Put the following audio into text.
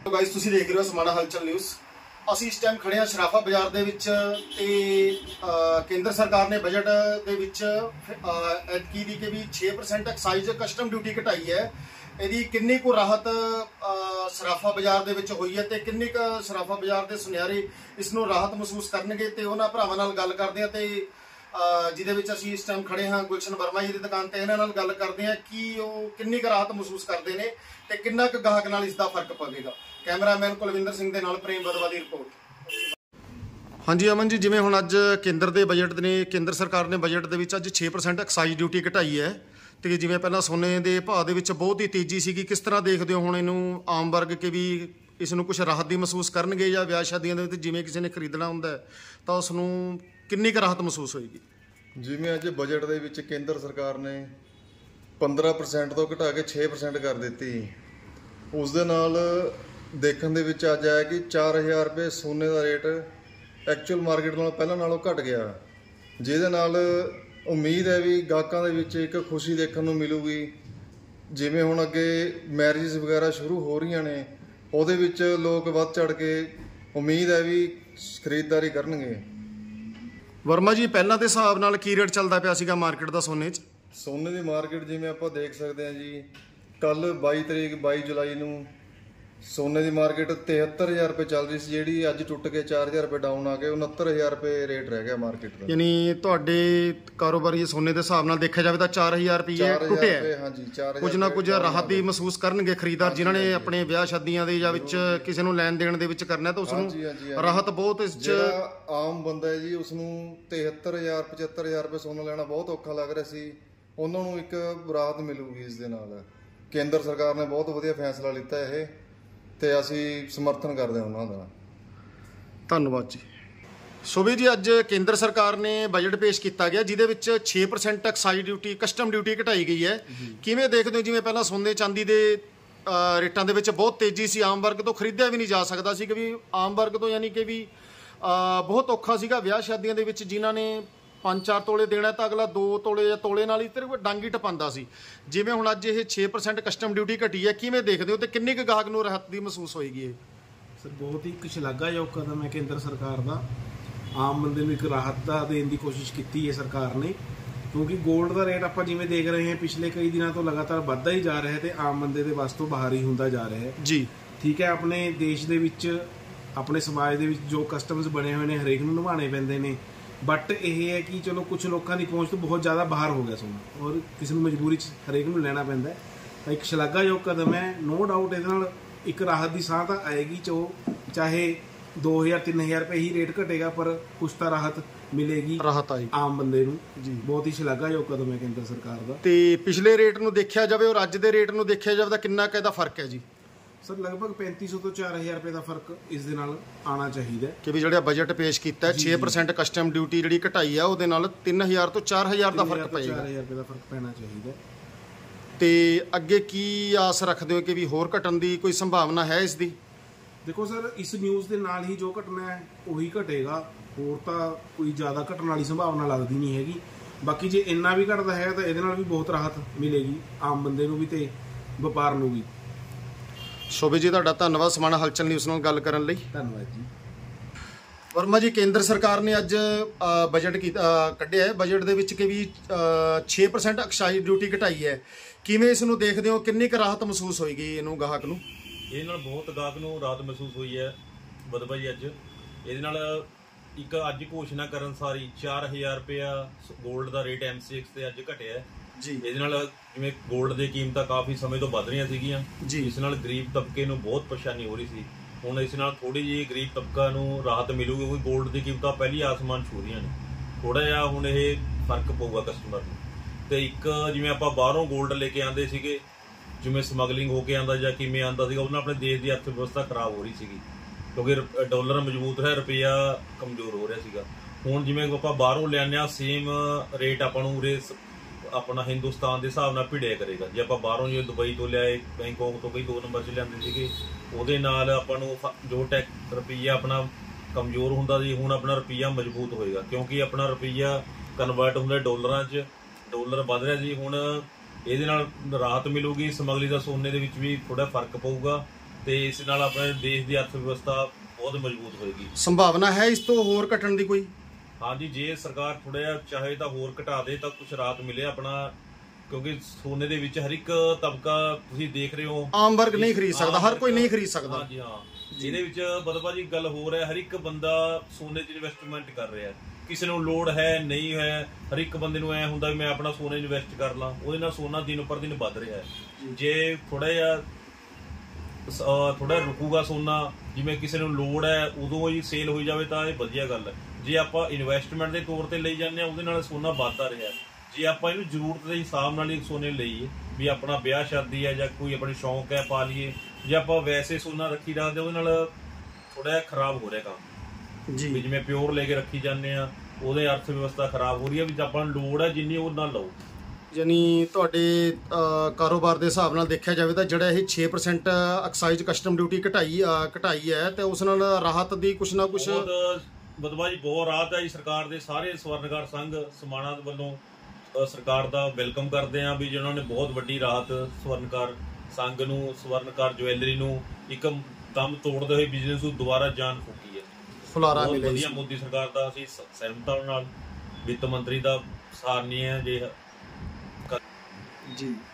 Guys तुसीं देख रहे हो समाना हलचल न्यूज़। ਅਸੀਂ ਇਸ ਟਾਈਮ ਖੜੇ ਹਾਂ ਸ਼ਰਾਫਾ ਬਾਜ਼ਾਰ ਦੇ ਵਿੱਚ ਤੇ ਕੇਂਦਰ ਸਰਕਾਰ ਨੇ ਬਜਟ ਦੇ ਵਿੱਚ ਐਤਕੀ ਦੀ ਕਿ ਵੀ 6% ਐਕਸਾਈਜ਼ ਕਸਟਮ ਡਿਊਟੀ ਘਟਾਈ ਹੈ। ਇਹਦੀ ਕਿੰਨੀ ਕੁ ਰਾਹਤ ਸ਼ਰਾਫਾ ਬਾਜ਼ਾਰ ਦੇ ਵਿੱਚ ਹੋਈ ਹੈ ਤੇ ਕਿੰਨੀ ਕੁ ਸ਼ਰਾਫਾ ਬਾਜ਼ਾਰ ਦੇ ਸੁਨਿਆਰੇ ਇਸ ਨੂੰ ਰਾਹਤ ਮਹਿਸੂਸ ਕਰਨਗੇ ਤੇ ਉਹਨਾਂ ਭਰਾਵਾਂ ਨਾਲ ਗੱਲ ਕਰਦੇ ਹਾਂ ਤੇ ਜਿਹਦੇ ਵਿੱਚ ਅਸੀਂ ਇਸ ਟਾਈਮ ਖੜੇ ਹਾਂ ਗੁਲਸ਼ਨ ਵਰਮਾ ਜੀ ਦੀ ਦੁਕਾਨ ਤੇ ਇਹਨਾਂ ਨਾਲ ਗੱਲ ਕਰਦੇ ਹਾਂ ਕਿ ਉਹ ਕਿੰਨੀ ਕੁ ਰਾਹਤ ਮਹਿਸੂਸ ਕਰਦੇ ਨੇ ਤੇ ਕਿੰਨਾ ਕੁ ਗਾਹਕ ਨਾਲ ਇਸ ਦਾ ਫਰਕ ਪਵੇਗਾ। कैमरामैन कुलविंदर सिंह दे नाल प्रेम बदवा दी रिपोर्ट। हाँ जी अमन जी, जिवें हुण अज केंद्र दे बजट ने केंद्र सरकार ने बजट दे विच अज 6% एक्साइज ड्यूटी घटाई है ते जिवें पहलां सोने दे भाव दे विच बहुत ही तेजी सीगी, किस तरह देखदे हो हुण इहनूं आम वर्ग के भी इस नूं कुछ राहत दी महसूस करनगे जां विआह शादियां दे विच जिवें किसी ने खरीदना हुंदा है तां उस नूं किन्नी क राहत महसूस होएगी? जिवें अज बजट दे विच केंद्र सरकार ने 15% तो घटा के 6% कर दित्ती, उस दे नाल देखने ਦੇ ਵਿੱਚ ਅੱਜ ਆਇਆ ਕਿ 4000 ਰੁਪਏ ਸੋਨੇ ਦਾ ਰੇਟ ਐਕਚੁਅਲ ਮਾਰਕੀਟ ਨਾਲੋਂ ਪਹਿਲਾਂ ਨਾਲੋਂ ਘਟ ਗਿਆ, ਜਿਹਦੇ ਨਾਲ ਉਮੀਦ ਹੈ ਵੀ ਗਾਹਕਾਂ ਦੇ ਵਿੱਚ ਇੱਕ ਖੁਸ਼ੀ ਦੇਖਣ ਨੂੰ ਮਿਲੂਗੀ। ਜਿਵੇਂ ਹੁਣ ਅੱਗੇ ਮੈਰਿਜਸ ਵਗੈਰਾ ਸ਼ੁਰੂ ਹੋ ਰਹੀਆਂ ਨੇ, ਉਹਦੇ ਵਿੱਚ ਲੋਕ ਵੱਧ ਚੜ ਕੇ ਉਮੀਦ ਹੈ ਵੀ ਖਰੀਦਦਾਰੀ ਕਰਨਗੇ। ਵਰਮਾ ਜੀ, ਪਹਿਲਾਂ ਦੇ ਹਿਸਾਬ ਨਾਲ ਕੀ ਰੇਟ ਚੱਲਦਾ ਪਿਆ ਸੀਗਾ ਮਾਰਕੀਟ ਦਾ ਸੋਨੇ 'ਚ? ਸੋਨੇ ਦੀ ਮਾਰਕੀਟ ਜਿਵੇਂ ਆਪਾਂ ਦੇਖ ਸਕਦੇ ਹਾਂ ਜੀ, ਕੱਲ 22 ਜੁਲਾਈ ਨੂੰ सोने की मार्केट 73,000 रुपये चल रही सी, जी अज टुट के 4,000 रुपये डाउन आ गए, 69,000 रुपये रेट रह गया मार्केट का। यानी तुहाडे कारोबारी सोने के हिसाब नाल देखा जाए तो 4,000 रुपये टुटे है। हाँ जी, 4,000 कुछ ना कुछ राहत दी महसूस करनगे खरीदार जिन्होंने अपने ब्याह शादियां दे जां विच किसी नूं लैन देन दे विच करना तो उसनूं राहत बहुत इस च आम बंदा है जी, उसनूं 73,000 75,000 रुपये सोना लेना बहुत औखा लग रहा सी, उन्हां नूं एक राहत मिलूगी इस दे नाल। केंद्र सरकार ने बहुत वधिया फैसला लिता है ਤੇ ਅਸੀਂ ਸਮਰਥਨ ਕਰਦੇ ਹਾਂ ਉਹਨਾਂ ਦਾ। ਧੰਨਵਾਦ ਜੀ। ਸੋ ਵੀ ਜੀ, ਅੱਜ ਕੇਂਦਰ ਸਰਕਾਰ ਨੇ ਬਜਟ ਪੇਸ਼ ਕੀਤਾ ਗਿਆ ਜਿਹਦੇ ਵਿੱਚ 6% ਐਕਸਾਈਜ਼ ਡਿਊਟੀ ਕਸਟਮ ਡਿਊਟੀ ਘਟਾਈ ਗਈ ਹੈ। ਕਿਵੇਂ ਦੇਖਦੇ ਹੋ? ਜਿਵੇਂ ਪਹਿਲਾਂ ਸੋਨੇ ਚਾਂਦੀ ਦੇ ਰੇਟਾਂ ਦੇ ਵਿੱਚ ਬਹੁਤ ਤੇਜ਼ੀ ਸੀ, ਆਮ ਵਰਗ ਤੋਂ ਖਰੀਦਿਆ ਵੀ ਨਹੀਂ ਜਾ ਸਕਦਾ ਸੀ ਕਿ ਵੀ ਆਮ ਵਰਗ ਤੋਂ ਯਾਨੀ ਕਿ ਵੀ ਬਹੁਤ ਔਖਾ ਸੀਗਾ ਵਿਆਹ ਸ਼ਾਦੀਆਂ ਦੇ ਵਿੱਚ ਜਿਨ੍ਹਾਂ ਨੇ 5-4 ਤੋਲੇ ਦੇਣਾ ਤਾਂ ਅਗਲਾ 2 ਤੋਲੇ ਜਾਂ ਤੋਲੇ ਨਾਲ ਹੀ ਤੇ ਡਾਂਗੀ ਟਪਾਉਂਦਾ ਸੀ। ਜਿਵੇਂ ਹੁਣ ਅੱਜ ਇਹ 6% ਕਸਟਮ ਡਿਊਟੀ ਘਟੀ ਹੈ, ਕਿਵੇਂ ਦੇਖਦੇ ਹੋ ਤੇ ਕਿੰਨੇ ਕੁ ਗਾਹਕ ਨੂੰ ਰਾਹਤ ਦੀ ਮਹਿਸੂਸ ਹੋਏਗੀ? ਇਹ ਸਰ ਬਹੁਤ ਹੀ ਇੱਕ ਸ਼ਲਾਘਾਯੋਗ ਕਦਮ ਹੈ ਕੇਂਦਰ ਸਰਕਾਰ ਦਾ। ਆਮ ਬੰਦੇ ਨੂੰ ਇੱਕ ਰਾਹਤ ਦਾ ਦੇਣ ਦੀ ਕੋਸ਼ਿਸ਼ ਕੀਤੀ ਹੈ ਸਰਕਾਰ ਨੇ, ਕਿਉਂਕਿ ਗੋਲਡ ਦਾ ਰੇਟ ਆਪਾਂ ਜਿਵੇਂ ਦੇਖ ਰਹੇ ਹਾਂ ਪਿਛਲੇ ਕਈ ਦਿਨਾਂ ਤੋਂ ਲਗਾਤਾਰ ਵੱਧਦਾ ਹੀ ਜਾ ਰਿਹਾ ਹੈ ਤੇ ਆਮ ਬੰਦੇ ਦੇ ਵੱਸ ਤੋਂ ਬਾਹਰ ਹੀ ਹੁੰਦਾ ਜਾ ਰਿਹਾ ਹੈ ਜੀ। ਠੀਕ ਹੈ, ਆਪਣੇ ਦੇਸ਼ ਦੇ ਵਿੱਚ ਆਪਣੇ ਸਮਾਜ ਦੇ ਵਿੱਚ ਜੋ ਕਸਟਮਸ ਬਣੇ ਹੋਏ ਨੇ ਹਰੇਕ ਨੂੰ ਨਿਭਾਉਣੇ ਪੈਂਦੇ ਨੇ, बट यह है कि चलो कुछ लोगों की पहुँच तो बहुत ज़्यादा बाहर हो गया सोना और किसी मजबूरी हरेक को लेना पैंदा है। एक शलाघायोग कदम है, नो डाउट ये एक राहत की साह तो आएगी, चाहे 2,000-3,000 रुपये ही रेट घटेगा पर कुछ तो राहत मिलेगी, राहत आएगी आम बंदे नूं जी। बहुत ही शलाघायोग कदम है केंद्र सरकार का। तो पिछले रेट नूं देखा जाए और अज के रेट नूं देखा जाए तो कितना क फर्क है जी? सर लगभग 3,500 तो 4,000 रुपये का फर्क इस दे नाल आना चाहिए कि भी जो बजट पेश किया 6% कस्टम ड्यूटी जी घटाई है वो 3,000 तो 4,000 का फर्क पेगा, 4,000 रुपये का फर्क पैना चाहिए। तो अगे की आस रखते हो कि भी होर घटन की कोई संभावना है इसकी? देखो सर, इस न्यूज़ के नाल ही जो घटना है वही घटेगा, होर तो कोई ज़्यादा घटन वाली संभावना लगती नहीं हैगी। बाकी जे इन्ना भी घटता है तो ये भी बहुत राहत मिलेगी आम बंदे नूं भी ते व्यापार नूं भी। शोभे जी तुहाडा धन्नवाद समाना हलचल न्यूज़ नाल गल करन लई। धन्नवाद जी। वर्मा जी, केंद्र सरकार ने अज बजट कढ़िया है, बजट दे विच कि भी 6% एक्साइज ड्यूटी घटाई है, किवें इस नूं देखदे हो? किन्नी क राहत महसूस होएगी इहनूं गाहक नूं? ਇਹਦੇ ਨਾਲ ਬਹੁਤ ਗਾਹਕ ਨੂੰ ਰਾਹਤ ਮਹਿਸੂਸ ਹੋਈ ਹੈ ਬਦਬਾ ਜੀ। ਅੱਜ ਇਹਦੇ ਨਾਲ ਇੱਕ ਅੱਜ ਘੋਸ਼ਣਾ ਕਰਨ ਸਾਰੀ 4,000 ਰੁਪਇਆ ਗੋਲਡ ਦਾ ਰੇਟ MCX ਤੇ ਅੱਜ ਘਟਿਆ ਹੈ ਜੀ। ਇਹਦੇ ਨਾਲ ਜਿਵੇਂ ਗੋਲਡ ਦੀ ਕੀਮਤਾਂ ਕਾਫੀ ਸਮੇਂ ਤੋਂ ਵੱਧ ਰਹੀਆਂ ਸੀਗੀਆਂ ਜੀ, ਇਸ ਨਾਲ ਗਰੀਬ ਤਬਕੇ ਨੂੰ ਬਹੁਤ ਪਰੇਸ਼ਾਨੀ ਹੋ ਰਹੀ ਸੀ। ਹੁਣ ਇਸ ਨਾਲ ਥੋੜੀ ਜਿਹੀ ਗਰੀਬ ਤਬਕਾ ਨੂੰ ਰਾਹਤ ਮਿਲੂਗੀ ਕਿਉਂਕਿ ਗੋਲਡ ਦੀ ਕੀਮਤਾਂ ਪਹਿਲੀ ਆਸਮਾਨ ਛੂ ਰਹੀਆਂ ਨੇ। ਥੋੜਾ ਜਿਹਾ ਹੁਣ ਇਹ ਫਰਕ ਪਊਗਾ ਕਸਟਮਰ ਨੂੰ। ਤੇ ਇੱਕ ਜਿਵੇਂ ਆਪਾਂ ਬਾਹਰੋਂ ਗੋਲਡ ਲੈ ਕੇ ਆਉਂਦੇ ਸੀਗੇ, ਜਿਵੇਂ ਸਮਗਲਿੰਗ ਹੋ ਕੇ ਆਉਂਦਾ ਜਾਂ ਕਿਵੇਂ ਆਉਂਦਾ ਸੀਗਾ, ਉਹਦੇ ਨਾਲ ਆਪਣੇ ਦੇਸ਼ ਦੀ ਅਰਥ ਵਿਵਸਥਾ ਖਰਾਬ ਹੋ ਰਹੀ ਸੀਗੀ ਕਿਉਂਕਿ ਡਾਲਰ ਮਜ਼ਬੂਤ ਹੈ, ਰੁਪਈਆ ਕਮਜ਼ੋਰ ਹੋ ਰਿਹਾ ਸੀਗਾ। ਹੁਣ ਜਿਵੇਂ ਆਪਾਂ ਬਾਹਰੋਂ ਲਿਆਉਂਦੇ ਹਾਂ ਸੇਮ ਰੇਟ ਆਪਾਂ ਨੂੰ ਉਰੇ अपना हिंदुस्तान के हिसाब नाल भिड़िया करेगा। जे आप बाहरों जो दुबई तो लियाए बैंकॉक तो कई 2 नंबर च लियाते थे, ਉਹਦੇ ਨਾਲ ਆਪਾਂ ਨੂੰ ਜੋ ਟੈਕ ਰੁਪਈਆ ਆਪਣਾ ਕਮਜ਼ੋਰ ਹੁੰਦਾ ਸੀ, ਹੁਣ ਆਪਣਾ ਰੁਪਈਆ ਮਜ਼ਬੂਤ ਹੋਏਗਾ ਕਿਉਂਕਿ ਆਪਣਾ ਰੁਪਈਆ ਕਨਵਰਟ ਹੁੰਦਾ ਡਾਲਰਾਂ 'ਚ, ਡਾਲਰ ਵੱਧ ਰਿਹਾ ਜੀ। ਹੁਣ ਇਹਦੇ ਨਾਲ ਰਾਹਤ ਮਿਲੂਗੀ, ਸਮਗਲੀ ਦਾ ਸੋਨੇ ਦੇ ਵਿੱਚ ਵੀ ਥੋੜਾ ਫਰਕ ਪਊਗਾ ਤੇ ਇਸ ਨਾਲ ਆਪਣੇ ਦੇਸ਼ ਦੀ ਅਰਥ ਵਿਵਸਥਾ ਬਹੁਤ ਮਜ਼ਬੂਤ ਹੋਏਗੀ। ਸੰਭਾਵਨਾ ਹੈ ਇਸ ਤੋਂ ਹੋਰ ਘਟਣ ਦੀ ਕੋਈ? ਹਾਂਜੀ, ਜੇ ਸਰਕਾਰ ਥੋੜਾ ਜਿਹਾ ਚਾਹੇ ਤਾਂ ਹੋਰ ਘਟਾ ਦੇ ਤਾਂ ਕੁਝ ਰਾਹਤ ਮਿਲੇ ਆਪਣਾ, ਕਿਉਂਕਿ ਸੋਨੇ ਦੇ ਵਿੱਚ ਹਰ ਇੱਕ ਤਬਕਾ ਤੁਸੀਂ ਦੇਖ ਰਹੇ ਹੋ, ਆਮ ਵਰਗ ਨਹੀਂ ਖਰੀਦ ਸਕਦਾ, ਹਰ ਕੋਈ ਨਹੀਂ ਖਰੀਦ ਸਕਦਾ। ਹਾਂਜੀ ਹਾਂ, ਇਹਦੇ ਵਿੱਚ ਬਦਬਾ ਜੀ ਗੱਲ ਹੋਰ ਹੈ, ਹਰ ਇੱਕ ਬੰਦਾ ਸੋਨੇ 'ਚ ਇਨਵੈਸਟਮੈਂਟ ਕਰ ਰਿਹਾ। ਕਿਸੇ ਨੂੰ ਲੋੜ ਹੈ ਨਹੀਂ ਹੈ, ਹਰ ਇੱਕ ਬੰਦੇ ਨੂੰ ਐ ਹੁੰਦਾ ਵੀ ਮੈਂ ਆਪਣਾ ਸੋਨੇ ਇਨਵੈਸਟ ਕਰ ਲਾਂ, ਉਹਦੇ ਨਾਲ ਸੋਨਾ ਦਿਨ ਪਰ ਦਿਨ ਵੱਧ ਰਿਹਾ ਹੈ। ਜੇ ਥੋੜਾ ਰੁਕੂਗਾ ਸੋਨਾ, ਜਿਵੇਂ ਕਿਸੇ ਨੂੰ ਲੋੜ ਹੈ ਉਦੋਂ ਹੀ ਸੇਲ ਹੋਈ ਜਾਵੇ ਤਾਂ ਇਹ ਵਧੀਆ ਗੱਲ ਹੈ। ਜੇ ਆਪਾਂ ਇਨਵੈਸਟਮੈਂਟ ਦੇ ਤੌਰ ਤੇ ਲਈ ਜਾਂਦੇ ਹਾਂ ਉਹਦੇ ਨਾਲ ਸੋਨਾ ਵੱਧਦਾ ਰਿਹਾ। ਜੇ ਆਪਾਂ ਇਹਨੂੰ ਜ਼ਰੂਰਤ ਦੇ ਹਿਸਾਬ ਨਾਲ ਹੀ ਸੋਨੇ ਲਈਏ, ਵੀ ਆਪਣਾ ਵਿਆਹ ਸ਼ਾਦੀ ਹੈ ਜਾਂ ਕੋਈ ਆਪਣੀ ਸ਼ੌਂਕ ਹੈ ਪਾ ਲਈਏ, ਜੇ ਆਪਾਂ ਵੈਸੇ ਸੋਨਾ ਰੱਖੀ ਰੱਖਦੇ ਉਹਦੇ ਨਾਲ ਥੋੜਾ ਜਿਹਾ ਖਰਾਬ ਹੋ ਰਿਹਾ ਕੰਮ ਜੀ। ਜਿਵੇਂ ਪਿਓਰ ਲੈ ਕੇ ਰੱਖੀ ਜਾਂਦੇ ਆ ਉਹਦੇ ਅਰਥ ਵਿਵਸਥਾ ਖਰਾਬ ਹੋ ਰਹੀ ਹੈ। ਵੀ ਆਪਾਂ ਨੂੰ ਲੋੜ ਹੈ ਜਿੰਨੀ ਉਹ ਨਾਲ ਲਓ। ਯਾਨੀ ਤੁਹਾਡੇ ਕਾਰੋਬਾਰ ਦੇ ਹਿਸਾਬ ਨਾਲ ਦੇਖਿਆ ਜਾਵੇ ਤਾਂ ਜਿਹੜਾ ਇਹ 6% ਐਕਸਾਈਜ਼ ਕਸਟਮ ਡਿਊਟੀ ਘਟਾਈ ਹੈ ਤੇ ਉਸ ਨਾਲ ਰਾਹਤ ਦੀ ਕੁਛ ਨਾ ਕੁਛ ਬਦਵਾ ਜੀ ਬਹੁਤ ਰਾਹਤ ਹੈ ਜੀ। ਸਰਕਾਰ ਦੇ ਸਾਰੇ ਸਵਰਨਕਾਰ ਸੰਘ ਸਮਾਣਾ ਵੱਲੋਂ ਸਰਕਾਰ ਦਾ ਵੈਲਕਮ ਕਰਦੇ ਆ ਵੀ ਜਿਨ੍ਹਾਂ ਨੇ ਬਹੁਤ ਵੱਡੀ ਰਾਹਤ ਸਵਰਨਕਾਰ ਸੰਘ ਨੂੰ, ਸਵਰਨਕਾਰ ਜਵੈਲਰੀ ਨੂੰ ਇੱਕ ਦਮ ਤੋੜਦੇ ਹੋਏ ਬਿਜ਼ਨਸ ਨੂੰ ਦੁਬਾਰਾ ਜਾਨ ਫੂਕੀ ਹੈ। ਫੁਲਾਰਾ ਮਿਲਿਆ ਵਧੀਆ ਮੋਦੀ ਸਰਕਾਰ ਦਾ, ਅਸੀਂ ਸਹਿਮਤ ਹਾਂ ਨਾਲ। ਵਿੱਤ ਮੰਤਰੀ ਦਾ ਸਾਰ ਨਹੀਂ ਹੈ ਜੇ ਜੀ।